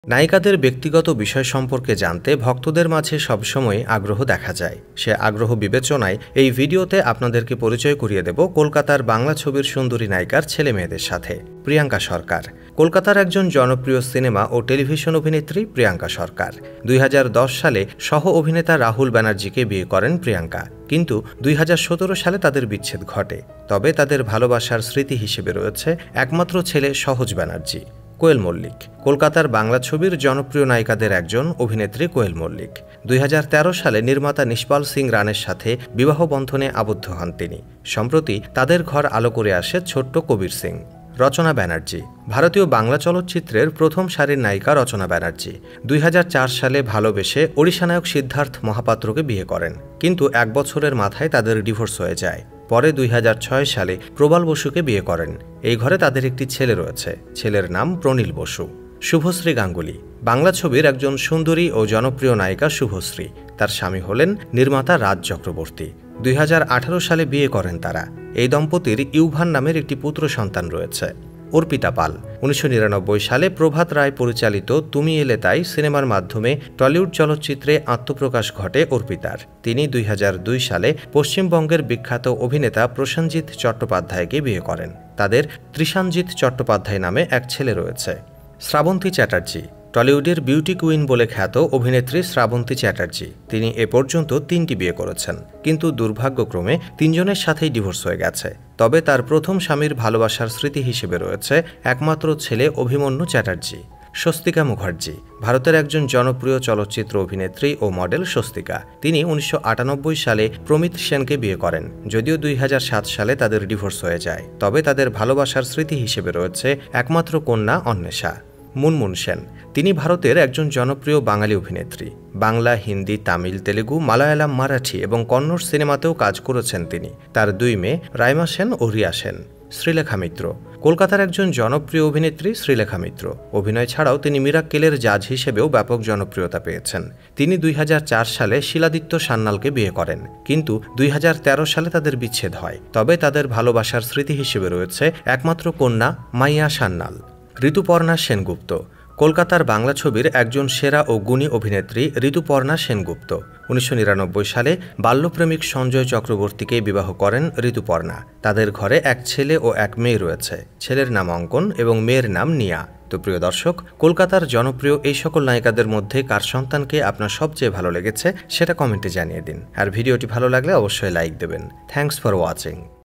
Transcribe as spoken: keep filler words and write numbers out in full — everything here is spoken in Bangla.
নায়িকাদের ব্যক্তিগত বিষয় সম্পর্কে জানতে ভক্তদের মাঝে সবসময় আগ্রহ দেখা যায়। সে আগ্রহ বিবেচনায় এই ভিডিওতে আপনাদেরকে পরিচয় করিয়ে দেব কলকাতার বাংলা ছবির সুন্দরী নায়িকার ছেলে মেয়েদের সাথে। প্রিয়াঙ্কা সরকার কলকাতার একজন জনপ্রিয় সিনেমা ও টেলিভিশন অভিনেত্রী প্রিয়াঙ্কা সরকার দুই হাজার দশ সালে সহ অভিনেতা রাহুল ব্যানার্জিকে বিয়ে করেন প্রিয়াঙ্কা, কিন্তু দুই হাজার সতেরো সালে তাদের বিচ্ছেদ ঘটে। তবে তাদের ভালোবাসার স্মৃতি হিসেবে রয়েছে একমাত্র ছেলে সহজ ব্যানার্জি। কোয়েল মল্লিক কলকাতার বাংলা ছবির জনপ্রিয় নায়িকাদের একজন অভিনেত্রী কোয়েল মল্লিক দুই হাজার তেরো সালে নির্মাতা নিশপাল সিং রানের সাথে বিবাহ বন্ধনে আবদ্ধ হন তিনি। সম্প্রতি তাদের ঘর আলো করে আসে ছোট্ট কবির সিং। রচনা ব্যানার্জি ভারতীয় বাংলা চলচ্চিত্রের প্রথম সারির নায়িকা রচনা ব্যানার্জি দুই হাজার চার সালে ভালোবেসে ওড়িশা নায়ক সিদ্ধার্থ মহাপাত্রকে বিয়ে করেন, কিন্তু এক বছরের মাথায় তাদের ডিভোর্স হয়ে যায়। পরে দুই হাজার ছয় সালে প্রবাল বসুকে বিয়ে করেন। এই ঘরে তাদের একটি ছেলে রয়েছে, ছেলের নাম প্রনীল বসু। শুভশ্রী গাঙ্গুলি বাংলা ছবির একজন সুন্দরী ও জনপ্রিয় নায়িকা শুভশ্রী। তার স্বামী হলেন নির্মাতা রাজ চক্রবর্তী। দুই হাজার আঠারো সালে বিয়ে করেন তারা। এই দম্পতির ইউভান নামের একটি পুত্র সন্তান রয়েছে। অর্পিতা পাল উনিশশো নিরানব্বই সালে প্রভাত রায় পরিচালিত তুমি এলে তাই সিনেমার মাধ্যমে টলিউড চলচ্চিত্রে আত্মপ্রকাশ ঘটে অর্পিতার। তিনি দুই হাজার দুই সালে পশ্চিমবঙ্গের বিখ্যাত অভিনেতা প্রসেনজিৎ চট্টোপাধ্যায়কে বিয়ে করেন। তাদের ত্রিশানজিৎ চট্টোপাধ্যায় নামে এক ছেলে রয়েছে। শ্রাবন্তী চ্যাটার্জি টলিউডের বিউটি কুইন বলে খ্যাত অভিনেত্রী শ্রাবন্তী চ্যাটার্জি। তিনি এ পর্যন্ত তিনটি বিয়ে করেছেন, কিন্তু দুর্ভাগ্যক্রমে তিনজনের সাথেই ডিভোর্স হয়ে গেছে। তবে তার প্রথম স্বামীর ভালোবাসার স্মৃতি হিসেবে রয়েছে একমাত্র ছেলে অভিমন্যু চ্যাটার্জি। স্বস্তিকা মুখার্জি ভারতের একজন জনপ্রিয় চলচ্চিত্র অভিনেত্রী ও মডেল স্বস্তিকা। তিনি উনিশশো আটানব্বই সালে প্রমিত সেনকে বিয়ে করেন, যদিও দুই হাজার সাত সালে তাদের ডিভোর্স হয়ে যায়। তবে তাদের ভালোবাসার স্মৃতি হিসেবে রয়েছে একমাত্র কন্যা অন্বেষা। মুনমুন সেন তিনি ভারতের একজন জনপ্রিয় বাঙালি অভিনেত্রী। বাংলা, হিন্দি, তামিল, তেলেগু, মালায়ালাম, মারাঠি এবং কন্নড় সিনেমাতেও কাজ করেছেন তিনি। তার দুই মেয়ে রাইমা সেন ও রিয়া সেন। শ্রীলেখা মিত্র কলকাতার একজন জনপ্রিয় অভিনেত্রী শ্রীলেখা মিত্র। অভিনয় ছাড়াও তিনি মিরাক্কেলের জাজ হিসেবেও ব্যাপক জনপ্রিয়তা পেয়েছেন। তিনি দুই হাজার চার সালে শিলাদিত্য সান্যালকে বিয়ে করেন, কিন্তু দুই হাজার তেরো সালে তাদের বিচ্ছেদ হয়। তবে তাদের ভালোবাসার স্মৃতি হিসেবে রয়েছে একমাত্র কন্যা মাইয়া সান্যাল। ঋতুপর্ণা সেনগুপ্ত কলকাতার বাংলা ছবির একজন সেরা ও গুণী অভিনেত্রী ঋতুপর্ণা সেনগুপ্ত উনিশশো নিরানব্বই সালে বাল্যপ্রেমিক সঞ্জয় চক্রবর্তীকে বিবাহ করেন ঋতুপর্ণা। তাদের ঘরে এক ছেলে ও এক মেয়ে রয়েছে। ছেলের নাম অঙ্কন এবং মেয়ের নাম নিয়া। তো প্রিয় দর্শক, কলকাতার জনপ্রিয় এই সকল নায়িকাদের মধ্যে কার সন্তানকে আপনার সবচেয়ে ভালো লেগেছে সেটা কমেন্টে জানিয়ে দিন। আর ভিডিওটি ভালো লাগলে অবশ্যই লাইক দেবেন। Thanks for watching.